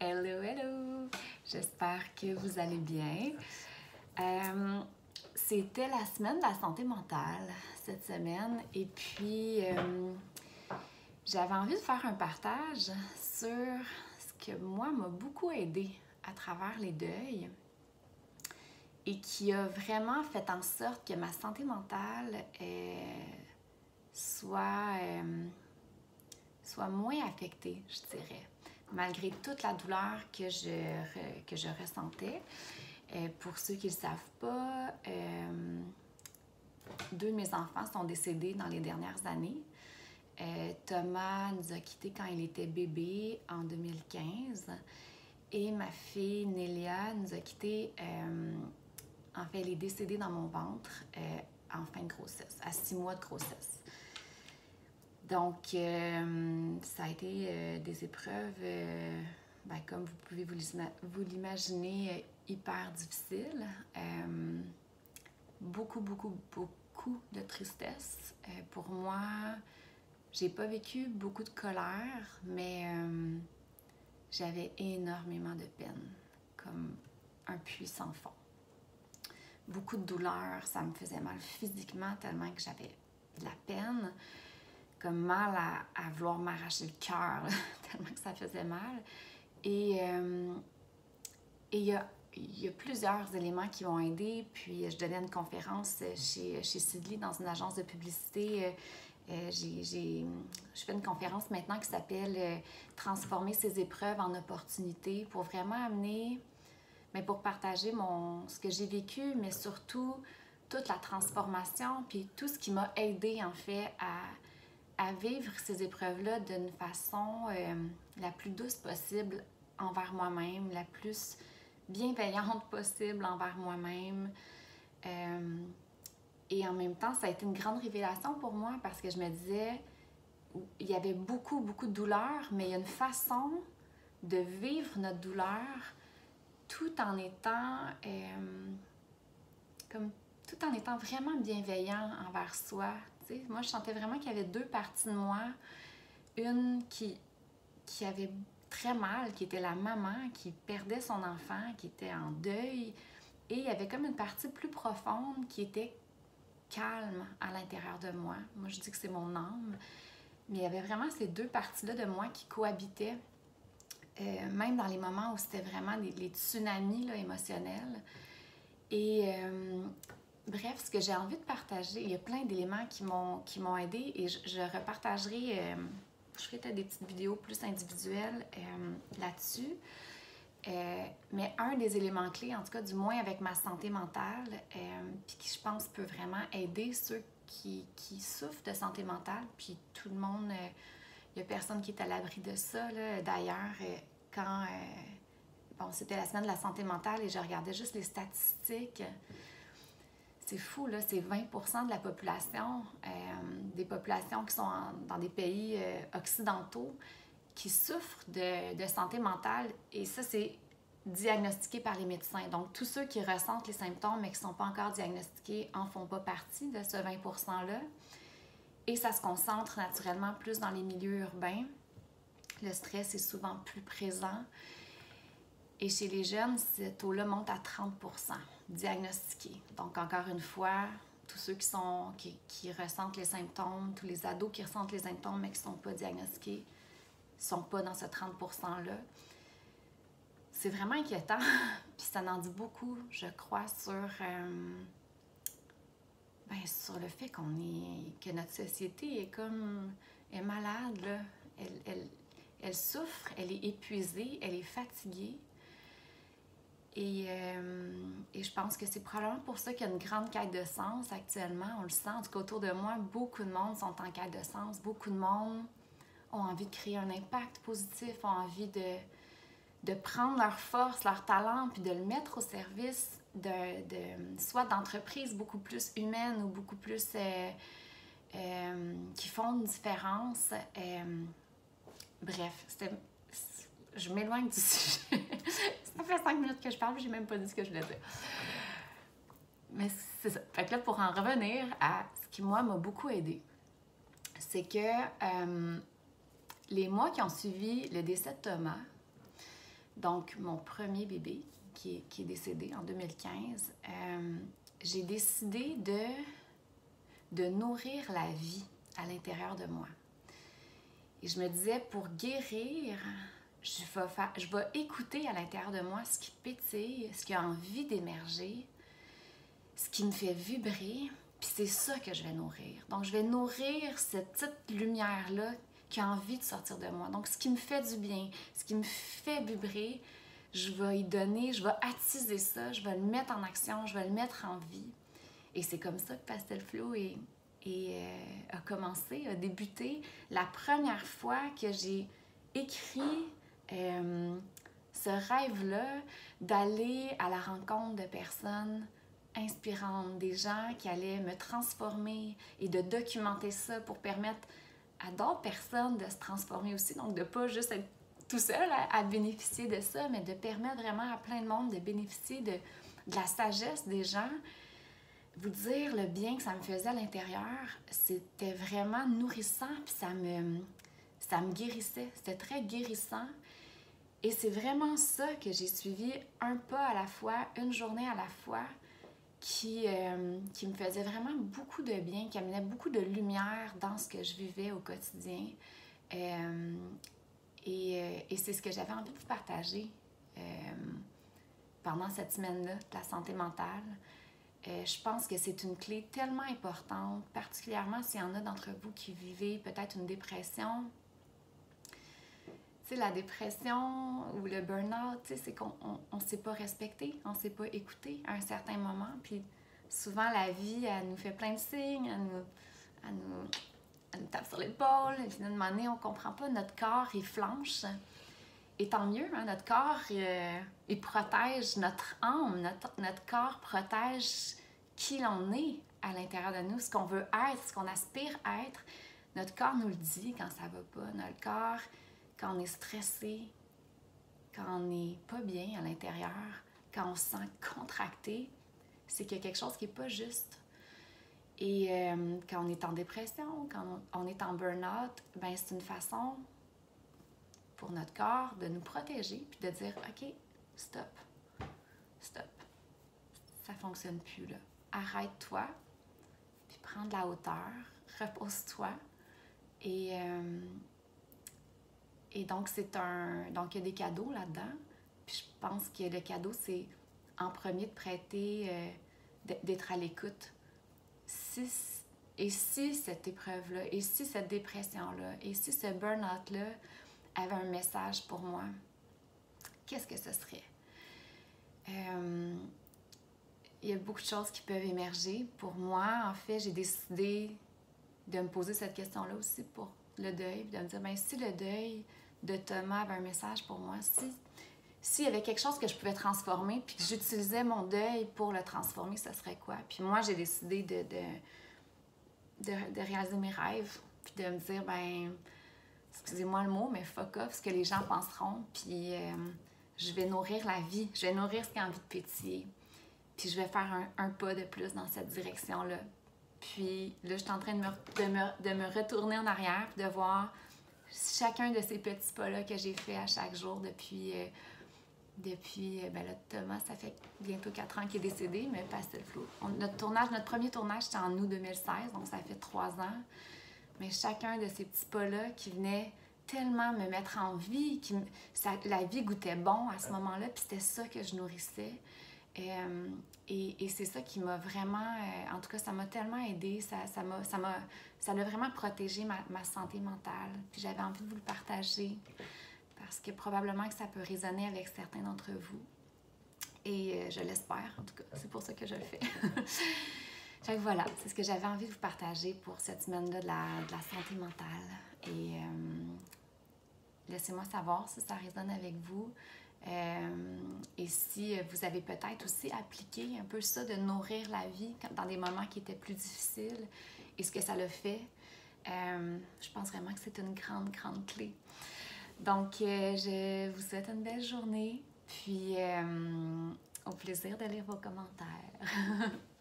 Hello, hello! J'espère que vous allez bien. C'était la semaine de la santé mentale cette semaine et puis j'avais envie de faire un partage sur ce que moi m'a beaucoup aidé à travers les deuils et qui a vraiment fait en sorte que ma santé mentale soit moins affectée, je dirais, malgré toute la douleur que je ressentais. Pour ceux qui ne le savent pas, deux de mes enfants sont décédés dans les dernières années. Thomas nous a quittés quand il était bébé en 2015 et ma fille Nélia nous a quittés, en fait elle est décédée dans mon ventre en fin de grossesse, à 6 mois de grossesse. Donc ça a été des épreuves, comme vous pouvez vous l'imaginer, hyper difficiles. Beaucoup de tristesse. Pour moi, j'ai pas vécu beaucoup de colère, mais j'avais énormément de peine, comme un puits sans fond. Beaucoup de douleur, ça me faisait mal physiquement tellement que j'avais de la peine, comme mal à vouloir m'arracher le cœur, tellement que ça faisait mal. Et il y a plusieurs éléments qui m'ont aidée. Puis je donnais une conférence chez Sidley dans une agence de publicité. Je fais une conférence maintenant qui s'appelle « Transformer ses épreuves en opportunités » pour vraiment amener, pour partager ce que j'ai vécu, mais surtout toute la transformation, puis tout ce qui m'a aidée en fait à vivre ces épreuves-là d'une façon la plus douce possible envers moi-même, la plus bienveillante possible envers moi-même. Et en même temps, ça a été une grande révélation pour moi parce que je me disais, il y avait beaucoup de douleur, mais il y a une façon de vivre notre douleur tout en étant vraiment bienveillant envers soi. Tu sais, moi, je sentais vraiment qu'il y avait deux parties de moi. Une qui avait très mal, qui était la maman, qui perdait son enfant, qui était en deuil. Et il y avait comme une partie plus profonde qui était calme à l'intérieur de moi. Moi, je dis que c'est mon âme. Mais il y avait vraiment ces deux parties-là de moi qui cohabitaient, même dans les moments où c'était vraiment les tsunamis là, émotionnels. Et bref, ce que j'ai envie de partager, il y a plein d'éléments qui m'ont aidée et je repartagerai, je ferai peut-être des petites vidéos plus individuelles là-dessus. Mais un des éléments clés, en tout cas du moins avec ma santé mentale, puis qui je pense peut vraiment aider ceux qui souffrent de santé mentale, puis tout le monde, il n'y a personne qui est à l'abri de ça. D'ailleurs, quand c'était la semaine de la santé mentale et je regardais juste les statistiques, c'est fou, là, c'est 20% de la population, des populations qui sont dans des pays occidentaux, qui souffrent de santé mentale, et ça, c'est diagnostiqué par les médecins. Donc, tous ceux qui ressentent les symptômes mais qui ne sont pas encore diagnostiqués en font pas partie de ce 20%-là. Et ça se concentre naturellement plus dans les milieux urbains. Le stress est souvent plus présent. Et chez les jeunes, ce taux-là monte à 30% diagnostiqués. Donc, encore une fois, tous ceux qui ressentent les symptômes, tous les ados qui ressentent les symptômes mais qui ne sont pas diagnostiqués, ne sont pas dans ce 30%-là. C'est vraiment inquiétant, puis ça en dit beaucoup, je crois, sur le fait que notre société est malade, là. Elle souffre, elle est épuisée, elle est fatiguée. Et je pense que c'est probablement pour ça qu'il y a une grande quête de sens actuellement. On le sent, en tout cas autour de moi, beaucoup de monde sont en quête de sens. Beaucoup de monde ont envie de créer un impact positif, ont envie de prendre leur force, leur talent, puis de le mettre au service soit d'entreprises beaucoup plus humaines ou beaucoup plus qui font une différence. Bref, je m'éloigne du sujet. Ça fait 5 minutes que je parle, j'ai même pas dit ce que je voulais dire. Mais c'est ça. Fait que là, pour en revenir à ce qui, moi, m'a beaucoup aidée, c'est que les mois qui ont suivi le décès de Thomas, donc mon premier bébé qui est décédé en 2015, j'ai décidé de nourrir la vie à l'intérieur de moi. Et je me disais, pour guérir, je vais écouter à l'intérieur de moi ce qui pétille, ce qui a envie d'émerger, ce qui me fait vibrer, puis c'est ça que je vais nourrir. Donc, je vais nourrir cette petite lumière-là qui a envie de sortir de moi. Donc, ce qui me fait du bien, ce qui me fait vibrer, je vais y donner, je vais attiser ça, je vais le mettre en action, je vais le mettre en vie. Et c'est comme ça que Pastel Flow a commencé, a débuté. La première fois que j'ai écrit ce rêve-là d'aller à la rencontre de personnes inspirantes, des gens qui allaient me transformer et de documenter ça pour permettre à d'autres personnes de se transformer aussi. Donc, de ne pas juste être tout seul à bénéficier de ça, mais de permettre vraiment à plein de monde de bénéficier de la sagesse des gens. Vous dire le bien que ça me faisait à l'intérieur, c'était vraiment nourrissant, puis ça me guérissait. C'était très guérissant. Et c'est vraiment ça que j'ai suivi, un pas à la fois, une journée à la fois, qui me faisait vraiment beaucoup de bien, qui amenait beaucoup de lumière dans ce que je vivais au quotidien. Et c'est ce que j'avais envie de vous partager pendant cette semaine-là de la santé mentale. Je pense que c'est une clé tellement importante, particulièrement s'il y en a d'entre vous qui vivez peut-être une dépression. Tu sais, la dépression ou le burn-out, tu sais, c'est qu'on ne s'est pas respecté, on ne s'est pas écouté à un certain moment. Puis souvent, la vie, elle nous fait plein de signes, elle nous tape sur l'épaule. Et puis d'un moment donné, on ne comprend pas, notre corps, il flanche. Et tant mieux, hein, notre corps, il protège notre âme, notre corps protège qui l'on est à l'intérieur de nous, ce qu'on veut être, ce qu'on aspire à être. Notre corps nous le dit quand ça va pas. Notre corps, quand on est stressé, quand on n'est pas bien à l'intérieur, quand on se sent contracté, c'est qu'il y a quelque chose qui n'est pas juste. Et quand on est en dépression, quand on est en burn-out, ben c'est une façon pour notre corps de nous protéger puis de dire « OK, stop, ça ne fonctionne plus là. Arrête-toi, puis prends de la hauteur, repose-toi. » Et donc, donc, il y a des cadeaux là-dedans. Puis je pense que le cadeau, c'est en premier de prêter, d'être à l'écoute. Et si cette épreuve-là, et si cette dépression-là, et si ce burn-out-là avait un message pour moi, qu'est-ce que ce serait? Il y a beaucoup de choses qui peuvent émerger. Pour moi, en fait, j'ai décidé de me poser cette question-là aussi pour le deuil, de me dire, bien, si le deuil de Thomas avait un message pour moi, s'il y avait quelque chose que je pouvais transformer, puis que j'utilisais mon deuil pour le transformer, ce serait quoi? Puis moi, j'ai décidé de réaliser mes rêves, puis de me dire, ben, excusez-moi le mot, mais fuck off ce que les gens penseront, puis je vais nourrir la vie, je vais nourrir ce qui a envie de pétiller, puis je vais faire un pas de plus dans cette direction-là. Puis là, je suis en train de me retourner en arrière, puis de voir chacun de ces petits pas-là que j'ai fait à chaque jour depuis ben là, Thomas, ça fait bientôt 4 ans qu'il est décédé, mais Pastel Flow. Notre premier tournage, c'était en août 2016, donc ça fait 3 ans. Mais chacun de ces petits pas-là qui venaient tellement me mettre en vie, la vie goûtait bon à ce moment-là, puis c'était ça que je nourrissais. Et c'est ça qui m'a vraiment, en tout cas, ça m'a tellement aidée, ça l'a vraiment protégé ma santé mentale. Puis j'avais envie de vous le partager parce que probablement que ça peut résonner avec certains d'entre vous. Et je l'espère, en tout cas, c'est pour ça que je le fais. Donc voilà, c'est ce que j'avais envie de vous partager pour cette semaine-là de la santé mentale. Et laissez-moi savoir si ça résonne avec vous. Et si vous avez peut-être aussi appliqué un peu ça, de nourrir la vie dans des moments qui étaient plus difficiles et ce que ça l'a fait, je pense vraiment que c'est une grande, grande clé. Donc, je vous souhaite une belle journée, puis au plaisir de lire vos commentaires.